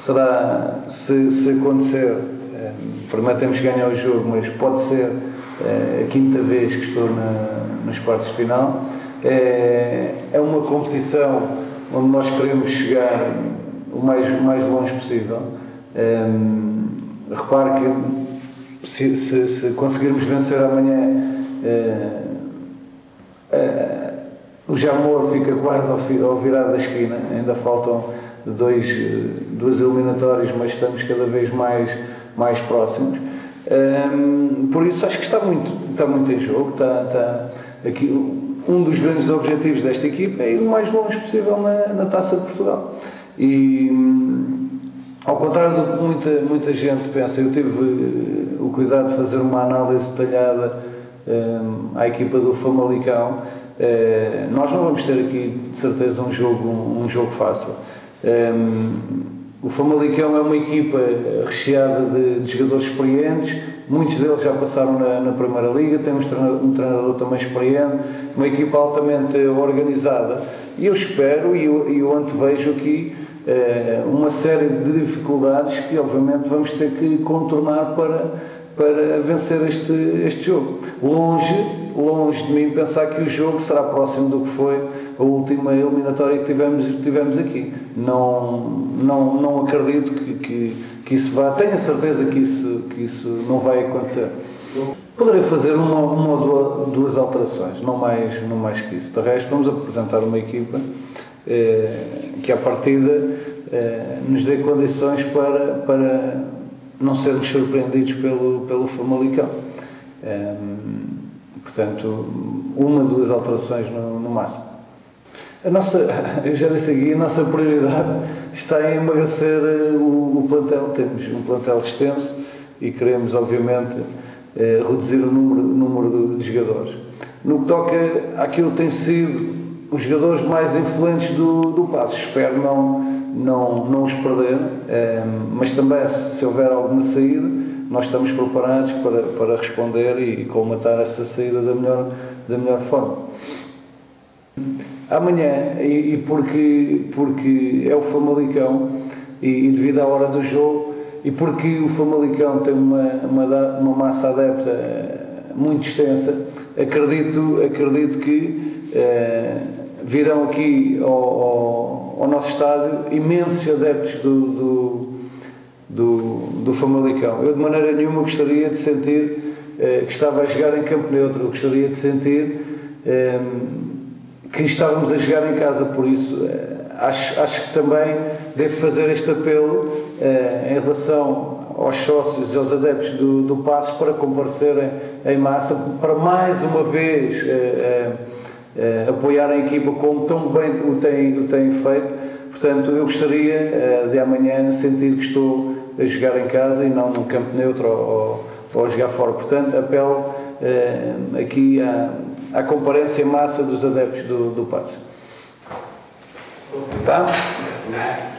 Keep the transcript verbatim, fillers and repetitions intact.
será, se, se acontecer, primeiro temos que ganhar o jogo, mas pode ser a quinta vez que estou na, nos quartos de final. É, é uma competição onde nós queremos chegar o mais, o mais longe possível. É, repare que se, se, se conseguirmos vencer amanhã, é, é, o Jamor fica quase ao, ao virar da esquina, ainda faltam dois, duas eliminatórias, mas estamos cada vez mais, mais próximos. Um, por isso acho que está muito, está muito em jogo. Está, está aqui, um dos grandes objetivos desta equipa é ir o mais longe possível na, na Taça de Portugal. E ao contrário do que muita, muita gente pensa, eu tive uh, o cuidado de fazer uma análise detalhada um, à equipa do Famalicão. Uh, nós não vamos ter aqui de certeza um jogo, um, um jogo fácil. Um, o Famalicão é uma equipa recheada de, de jogadores experientes, muitos deles já passaram na, na Primeira Liga, tem um treinador, um treinador também experiente, uma equipa altamente organizada, e eu espero e eu, eu antevejo aqui uh, uma série de dificuldades que obviamente vamos ter que contornar para, para vencer este, este jogo. Longe, longe de mim pensar que o jogo será próximo do que foi a última eliminatória que tivemos, tivemos aqui. Não, não, não acredito que, que, que isso vá, tenho a certeza que isso, que isso não vai acontecer. Poderei fazer uma, uma ou duas alterações, não mais, não mais que isso. De resto, vamos apresentar uma equipa eh, que, à partida, eh, nos dê condições para, para não sermos surpreendidos pelo, pelo Famalicão. Eh, portanto, uma, duas alterações no, no máximo. A nossa, eu já disse aqui, a nossa prioridade está em emagrecer o, o plantel. Temos um plantel extenso e queremos, obviamente, eh, reduzir o número, o número de jogadores. No que toca àquilo que tem sido os jogadores mais influentes do, do Paços, espero não, não, não os perder, eh, mas também se, se houver alguma saída, nós estamos preparados para, para responder e, e colmatar essa saída da melhor, da melhor forma. Amanhã, e, e porque, porque é o Famalicão, e, e devido à hora do jogo, e porque o Famalicão tem uma, uma, uma massa adepta muito extensa, acredito, acredito que eh, virão aqui ao, ao, ao nosso estádio imensos adeptos do, do, do, do Famalicão. Eu de maneira nenhuma gostaria de sentir eh, que estava a jogar em campo neutro, eu gostaria de sentir eh, que estávamos a jogar em casa, por isso acho, acho que também devo fazer este apelo eh, em relação aos sócios e aos adeptos do, do Paços para comparecerem em massa, para mais uma vez eh, eh, apoiar a equipa como tão bem o têm, o têm feito. Portanto, eu gostaria eh, de amanhã sentir que estou a jogar em casa e não num campo neutro ou, ou a jogar fora. Portanto, apelo eh, aqui a à comparência em massa dos adeptos do, do Paços. Tá?